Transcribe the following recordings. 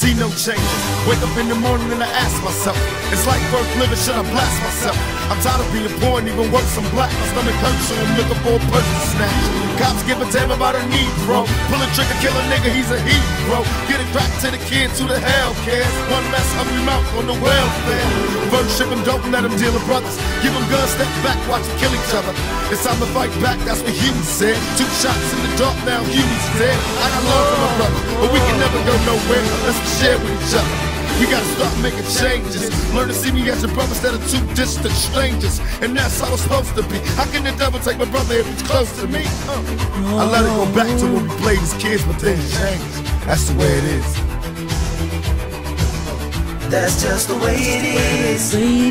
see no changes. Wake up in the morning and I ask myself, it's like worth living, should I blast myself? I'm tired of being poor and even worse, I'm black. My stomach hurts, so I'm looking for a person to snatch. Cops give a damn about a Negro. Pull a trigger, kill a nigga, he's a hero. Get it back to the kids, who the hell cares? One less hungry mouth on the welfare. First ship them dope and let them deal with brothers. Give them guns, step back, watch them kill each other. It's time to fight back, that's what Huey said. 2 shots in the dark, now Huey's dead. I got love for my brother, but we can never go nowhere unless we share with each other. We gotta start making changes. Learn to see me as your brother instead of 2 distant strangers. And that's how it's supposed to be. How can the devil take my brother if he's close to me? I let it go back to when we played as kids, but things changed. That's the way it is. That's just the way it is.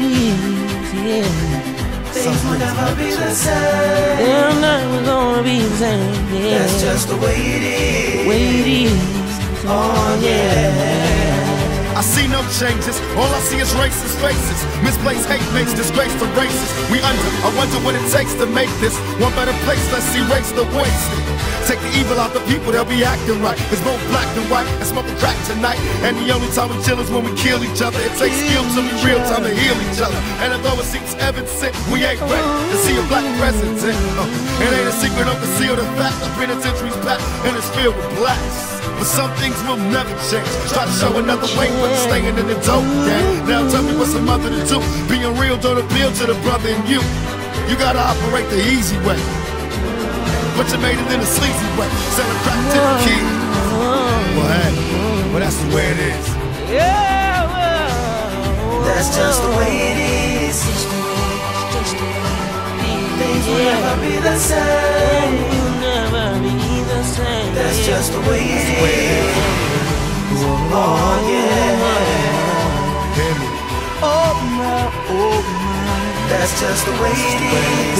Things will never be the same. They're never gonna be the same. Yeah. That's just the way it is. Way it is. Oh yeah. I see no changes, all I see is racist faces. Misplaced hate makes disgrace to races. We under, I wonder what it takes to make this one better place. Let's erase the wasted. Take the evil out the people, they'll be acting right. It's both black and white and smoking crack tonight. And the only time we chill is when we kill each other. It takes skill to be real time to heal each other. And although it seems heaven sent, we ain't ready to see a black president. It ain't a secret, don't conceal the fact. The penitentiary's packed and it's filled with blacks. But some things will never change. Try to show another way, but it's staying in the dope game. Now tell me what's a mother to do. Being real don't appeal to the brother in you. You gotta operate the easy way, but you made it in a sleazy way. Sell a crack to the kid. Well, hey, well that's the way it is. That's just the way it is. Things will never be the same. That's just the way it is. Oh yeah. Oh my. That's just the way it is.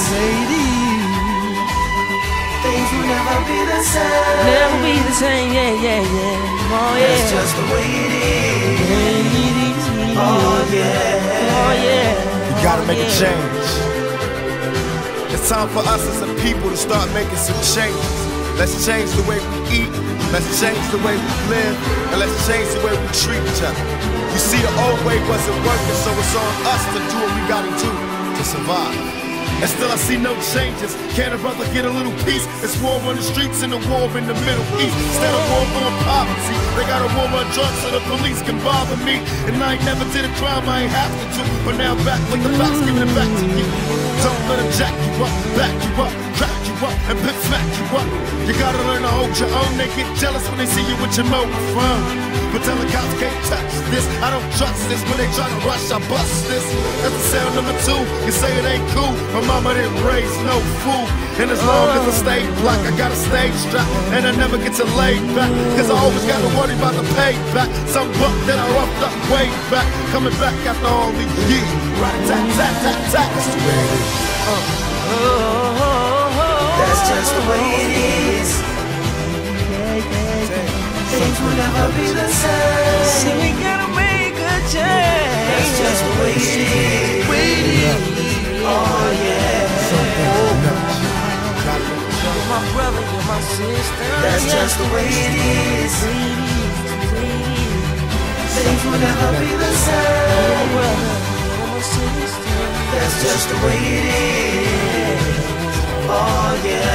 Things will never be the same. Never be the same, yeah. Oh yeah. That's just the way it is. Oh yeah. You gotta make a change. It's time for us as a people to start making some changes. Let's change the way we eat, let's change the way we live, and let's change the way we treat each other. You see, the old way wasn't working, so it's on us to do what we gotta do to survive. And still I see no changes. Can a brother get a little peace? It's war on the streets and a war in the Middle East. Instead of war on poverty, they got a war on drugs so the police can bother me. And I ain't never did a crime I ain't have to do, but now I'm back with the facts, giving it back to you. Don't let them jack you up, back you up, crack you up, and pimp smack you up. You gotta learn to hold your own. They get jealous when they see you with your mobile phone. But tell the cops can't touch this. I don't trust this. When they try to rush, I bust this. That's the sound number 2. You say it ain't cool. My mama didn't raise no fool. And as long as I stay black, I got a stage strap. And I never get to lay back, cause I always gotta worry about the payback. Some buck that I roughed up way back, coming back after all these years. Right, tat. That's the way it is. That's just the way it is. Things will never be the same. See, we gotta make a change. That's just the way it is. Oh yeah. You're my brother, you're my sister. That's just the way it is. Things will never be the same. That's just the way it is. Oh yeah.